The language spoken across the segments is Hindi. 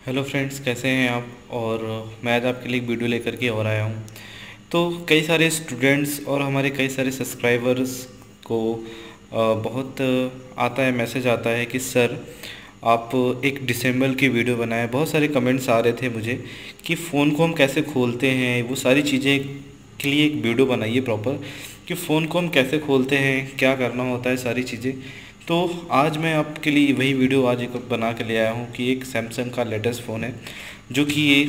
हेलो फ्रेंड्स, कैसे हैं आप। और मैं आज आपके लिए एक वीडियो लेकर के और आया हूँ। तो कई सारे स्टूडेंट्स और हमारे कई सारे सब्सक्राइबर्स को बहुत आता है, मैसेज आता है कि सर आप एक डिसेंबल की वीडियो बनाएं। बहुत सारे कमेंट्स आ रहे थे मुझे कि फ़ोन को हम कैसे खोलते हैं, वो सारी चीज़ें के लिए एक वीडियो बनाइए प्रॉपर, कि फ़ोन को हम कैसे खोलते हैं, क्या करना होता है, सारी चीज़ें। तो आज मैं आपके लिए वही वीडियो आज एक बना के ले आया हूँ कि एक सैमसंग का लेटेस्ट फ़ोन है जो कि ये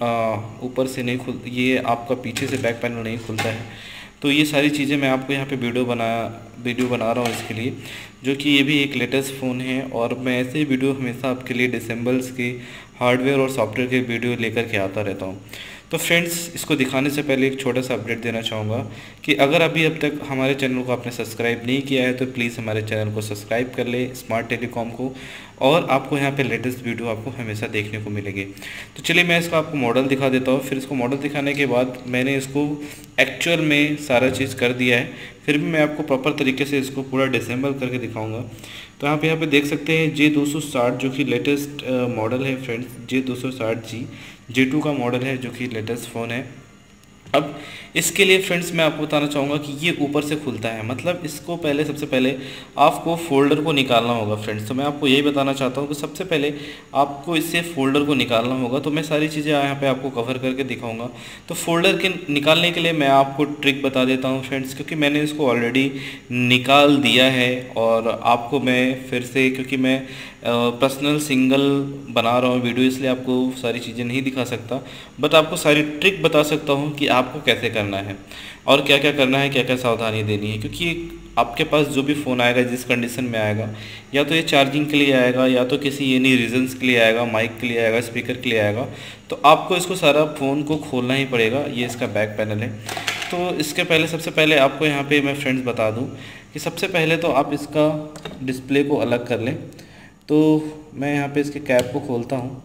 ऊपर से नहीं खुल, ये आपका पीछे से बैक पैनल नहीं खुलता है। तो ये सारी चीज़ें मैं आपको यहाँ पे वीडियो बना रहा हूँ इसके लिए, जो कि ये भी एक लेटेस्ट फ़ोन है। और मैं ऐसे ही वीडियो हमेशा आपके लिए डिसेंबल्स के हार्डवेयर और सॉफ्टवेयर के वीडियो लेकर के आता रहता हूँ। तो फ्रेंड्स, इसको दिखाने से पहले एक छोटा सा अपडेट देना चाहूँगा कि अगर अभी अब तक हमारे चैनल को आपने सब्सक्राइब नहीं किया है तो प्लीज़ हमारे चैनल को सब्सक्राइब कर ले, स्मार्ट टेलीकॉम को। और आपको यहाँ पे लेटेस्ट वीडियो आपको हमेशा देखने को मिलेंगे। तो चलिए मैं इसका आपको मॉडल दिखा देता हूँ। फिर इसको मॉडल दिखाने के बाद मैंने इसको एक्चुअल में सारा चीज़ कर दिया है, फिर भी मैं आपको प्रॉपर तरीके से इसको पूरा डिसेंबल करके दिखाऊँगा। तो आप यहाँ पे देख सकते हैं J260 जो कि लेटेस्ट मॉडल है फ्रेंड्स। J260G J2 का मॉडल है जो कि लेटेस्ट फ़ोन है। अब इसके लिए फ्रेंड्स मैं आपको बताना चाहूँगा कि ये ऊपर से खुलता है, मतलब इसको पहले सबसे पहले आपको फ़ोल्डर को निकालना होगा फ्रेंड्स। तो मैं आपको यही बताना चाहता हूँ कि सबसे पहले आपको इससे फ़ोल्डर को निकालना होगा। तो मैं सारी चीज़ें यहाँ पे आपको कवर करके दिखाऊंगा। तो फ़ोल्डर के निकालने के लिए मैं आपको ट्रिक बता देता हूँ फ्रेंड्स, क्योंकि मैंने इसको ऑलरेडी निकाल दिया है। और आपको मैं फिर से, क्योंकि मैं पर्सनल सिंगल बना रहा हूँ वीडियो, इसलिए आपको सारी चीज़ें नहीं दिखा सकता, बट आपको सारी ट्रिक बता सकता हूँ कि आपको कैसे करना है और क्या क्या करना है, क्या क्या सावधानी देनी है। क्योंकि आपके पास जो भी फ़ोन आएगा, जिस कंडीशन में आएगा, या तो ये चार्जिंग के लिए आएगा, या तो किसी एनी रीजन्स के लिए आएगा, माइक के लिए आएगा, स्पीकर के लिए आएगा, तो आपको इसको सारा फ़ोन को खोलना ही पड़ेगा। ये इसका बैक पैनल है। तो इसके पहले सबसे पहले आपको यहाँ पे मैं फ्रेंड्स बता दूँ कि सबसे पहले तो आप इसका डिस्प्ले को अलग कर लें। तो मैं यहाँ पे इसके कैप को खोलता हूँ।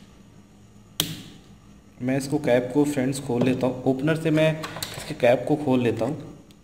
मैं इसको कैप को फ्रेंड्स खोल लेता हूँ, ओपनर से मैं इसके कैप को खोल लेता हूँ।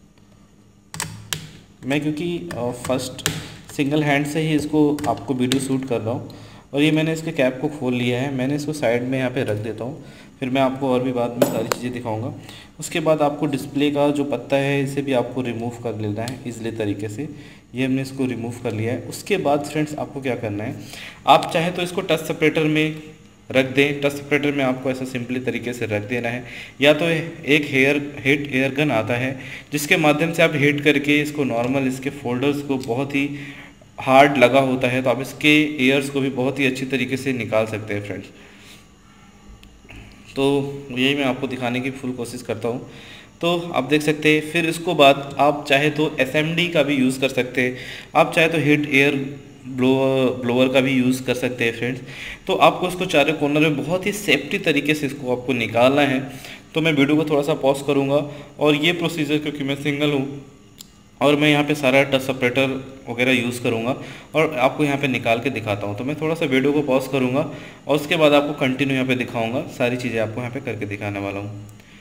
मैं क्योंकि फर्स्ट सिंगल हैंड से ही इसको आपको वीडियो शूट कर रहा हूँ। और ये मैंने इसके कैप को खोल लिया है, मैंने इसको साइड में यहाँ पे रख देता हूँ। फिर मैं आपको और भी बाद में सारी चीज़ें दिखाऊंगा। उसके बाद आपको डिस्प्ले का जो पत्ता है इसे भी आपको रिमूव कर लेना है इजली तरीके से। ये हमने इसको रिमूव कर लिया है। उसके बाद फ्रेंड्स आपको क्या करना है, आप चाहे तो इसको टच सेपरेटर में रख दें। टच सेपरेटर में आपको ऐसा सिंपली तरीके से रख देना है, या तो एक हिट एयर गन आता है जिसके माध्यम से आप हिट करके इसको नॉर्मल इसके फोल्डर्स को, बहुत ही हार्ड लगा होता है तो आप इसके एयर्स को भी बहुत ही अच्छी तरीके से निकाल सकते हैं फ्रेंड्स। तो यही मैं आपको दिखाने की फुल कोशिश करता हूँ। तो आप देख सकते हैं। फिर इसको बाद आप चाहे तो SMD का भी यूज़ कर सकते हैं, आप चाहे तो हीट एयर ब्लोअर का भी यूज़ कर सकते हैं फ्रेंड्स। तो आपको इसको चारों कॉर्नर में बहुत ही सेफ्टी तरीके से इसको आपको निकालना है। तो मैं वीडियो को थोड़ा सा पॉज करूँगा और ये प्रोसीजर, क्योंकि मैं सिंगल हूँ और मैं यहाँ पे सारा टच सेपरेटर वगैरह यूज़ करूँगा और आपको यहाँ पे निकाल के दिखाता हूँ। तो मैं थोड़ा सा वीडियो को पॉज करूँगा और उसके बाद आपको कंटिन्यू यहाँ पे दिखाऊँगा, सारी चीज़ें आपको यहाँ पे करके दिखाने वाला हूँ।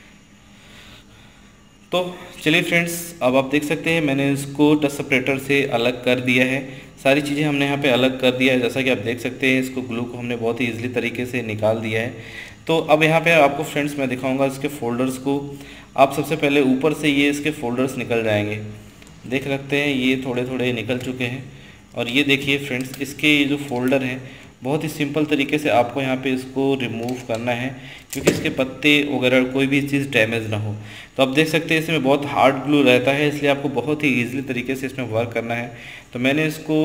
तो चलिए फ्रेंड्स, अब आप देख सकते हैं मैंने इसको टच सेपरेटर से अलग कर दिया है। सारी चीज़ें हमने यहाँ पे अलग कर दिया है, जैसा कि आप देख सकते हैं। इसको ग्लू को हमने बहुत ही ईजिली तरीके से निकाल दिया है। तो अब यहाँ पे आपको फ्रेंड्स मैं दिखाऊंगा इसके फ़ोल्डर्स को। आप सबसे पहले ऊपर से ये इसके फ़ोल्डर्स निकल जाएंगे, देख सकते हैं ये थोड़े थोड़े निकल चुके हैं। और ये देखिए फ्रेंड्स, इसके ये जो फोल्डर हैं बहुत ही सिंपल तरीके से आपको यहाँ पे इसको रिमूव करना है, क्योंकि इसके पत्ते वगैरह कोई भी चीज़ डैमेज ना हो। तो आप देख सकते हैं इसमें बहुत हार्ड ग्लू रहता है, इसलिए आपको बहुत ही ईजिली तरीके से इसमें वर्क करना है। तो मैंने इसको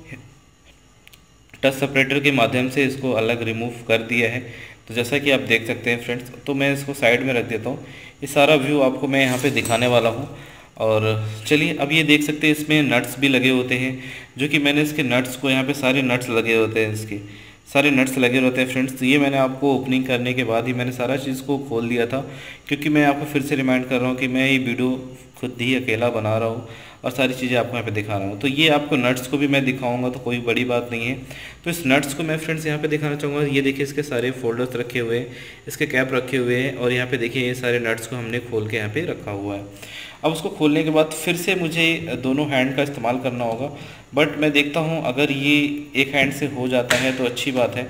टच सेपरेटर के माध्यम से इसको अलग रिमूव कर दिया है। तो जैसा कि आप देख सकते हैं फ्रेंड्स, तो मैं इसको साइड में रख देता हूँ। ये सारा व्यू आपको मैं यहाँ पे दिखाने वाला हूँ। और चलिए, अब ये देख सकते हैं इसमें नट्स भी लगे होते हैं, जो कि मैंने इसके नट्स को, यहाँ पे सारे नट्स लगे होते हैं, इसके सारे नट्स लगे होते हैं फ्रेंड्स। तो ये मैंने आपको ओपनिंग करने के बाद ही मैंने सारा चीज़ को खोल दिया था, क्योंकि मैं आपको फिर से रिमाइंड कर रहा हूँ कि मैं ये वीडियो खुद ही अकेला बना रहा हूँ और सारी चीज़ें आपको यहाँ पे दिखा रहा हूँ। तो ये आपको नट्स को भी मैं दिखाऊंगा, तो कोई बड़ी बात नहीं है। तो इस नट्स को मैं फ्रेंड्स यहाँ पे दिखाना चाहूँगा। ये देखिए इसके सारे फोल्डर्स रखे हुए हैं, इसके कैप रखे हुए हैं, और यहाँ पे देखिए ये सारे नट्स को हमने खोल के यहाँ पे रखा हुआ है। अब उसको खोलने के बाद फिर से मुझे दोनों हैंड का इस्तेमाल करना होगा, बट मैं देखता हूँ अगर ये एक हैंड से हो जाता है तो अच्छी बात है,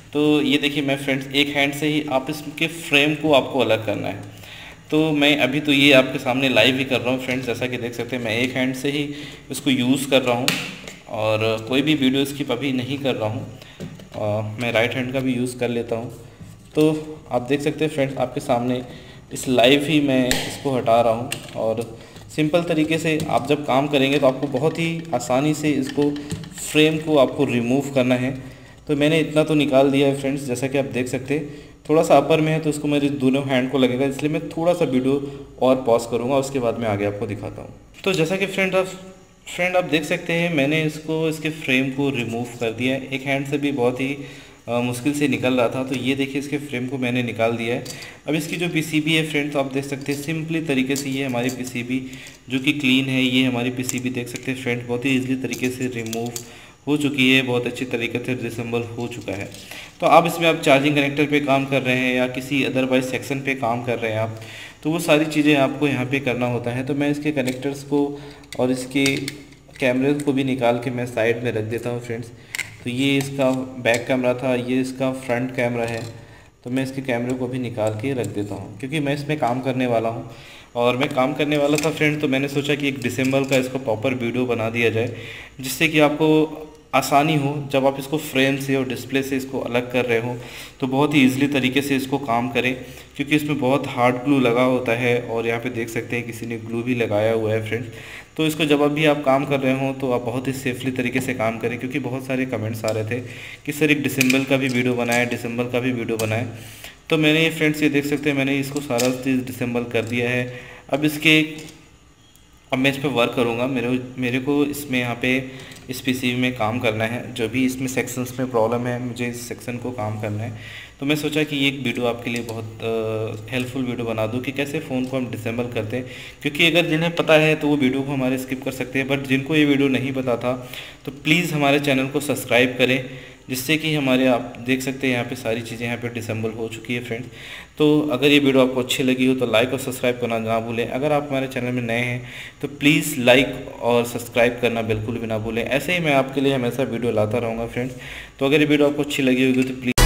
तो ये देखिए मैं फ्रेंड्स एक हैंड से ही आप इसके फ्रेम को आपको अलग करना है। तो मैं अभी तो ये आपके सामने लाइव ही कर रहा हूँ फ्रेंड्स, जैसा कि देख सकते हैं मैं एक हैंड से ही इसको यूज़ कर रहा हूँ और कोई भी वीडियो स्किप अभी नहीं कर रहा हूँ। मैं राइट हैंड का भी यूज़ कर लेता हूँ। तो आप देख सकते हैं फ्रेंड्स आपके सामने इस लाइव ही मैं इसको हटा रहा हूँ और सिंपल तरीके से आप जब काम करेंगे तो आपको बहुत ही आसानी से इसको फ्रेम को आपको रिमूव करना है। तो मैंने इतना तो निकाल दिया है फ्रेंड्स, जैसा कि आप देख सकते हैं थोड़ा सा अपर में है तो इसको मेरे दोनों हैंड को लगेगा, इसलिए मैं थोड़ा सा वीडियो और पॉज करूँगा, उसके बाद मैं आगे आपको दिखाता हूँ। तो जैसा कि फ्रेंड आप देख सकते हैं मैंने इसके फ्रेम को रिमूव कर दिया है। एक हैंड से भी बहुत ही मुश्किल से निकल रहा था, तो ये देखिए इसके फ्रेम को मैंने निकाल दिया है। अब इसकी जो पीसीबी है फ्रेंड्स आप देख सकते हैं सिंपली तरीके से ये हमारी पीसीबी जो कि क्लीन है, ये हमारी पीसीबी देख सकते हैं फ्रेंड्स बहुत ही ईजिली तरीके से रिमूव हो चुकी है, बहुत अच्छी तरीके से डिसेंबल हो चुका है। तो आप इसमें आप चार्जिंग कनेक्टर पे काम कर रहे हैं या किसी अदरवाइज सेक्शन पे काम कर रहे हैं आप, तो वो सारी चीज़ें आपको यहाँ पे करना होता है। तो मैं इसके कनेक्टर्स को और इसके कैमरे को भी निकाल के मैं साइड में रख देता हूँ फ्रेंड्स। तो ये इसका बैक कैमरा था, ये इसका फ्रंट कैमरा है, तो मैं इसके कैमरे को भी निकाल के रख देता हूँ क्योंकि मैं इसमें काम करने वाला हूँ। और मैं काम करने वाला था फ्रेंड, तो मैंने सोचा कि एक डिसेंबल का इसका प्रॉपर वीडियो बना दिया जाए जिससे कि आपको आसानी हो जब आप इसको फ्रेम से और डिस्प्ले से इसको अलग कर रहे हो तो बहुत ही ईजिली तरीके से इसको काम करें, क्योंकि इसमें बहुत हार्ड ग्लू लगा होता है और यहाँ पे देख सकते हैं किसी ने ग्लू भी लगाया हुआ है फ्रेंड्स। तो इसको जब भी आप काम कर रहे हो तो आप बहुत ही सेफली तरीके से काम करें, क्योंकि बहुत सारे कमेंट्स आ रहे थे कि सर एक डिसेंबल का भी वीडियो बनाए, डिसेंबल का भी वीडियो बनाए। तो मैंने फ्रेंड्स ये देख सकते हैं मैंने इसको सारा चीज़ डिसेंबल कर दिया है। अब मैं इस पर वर्क करूँगा। मेरे को इसमें यहाँ पे इस पीसीबी में काम करना है, जो भी इसमें सेक्शंस में प्रॉब्लम है मुझे इस सेक्शन को काम करना है। तो मैं सोचा कि ये एक वीडियो आपके लिए बहुत हेल्पफुल वीडियो बना दूं कि कैसे फ़ोन को हम डिसेंबल करते हैं, क्योंकि अगर जिन्हें पता है तो वो वीडियो को हमारे स्किप कर सकते हैं, बट जिनको ये वीडियो नहीं पता था तो प्लीज़ हमारे चैनल को सब्सक्राइब करें, जिससे कि हमारे आप देख सकते हैं यहाँ पे सारी चीज़ें यहाँ पे डिसेंबल हो चुकी है फ्रेंड्स। तो अगर ये वीडियो आपको अच्छी लगी हो तो लाइक और सब्सक्राइब करना ना भूलें। अगर आप हमारे चैनल में नए हैं तो प्लीज़ लाइक और सब्सक्राइब करना बिल्कुल भी ना भूलें। ऐसे ही मैं आपके लिए हमेशा वीडियो लाता रहूँगा फ्रेंड्स। तो अगर ये वीडियो आपको अच्छी लगी होगी तो प्लीज़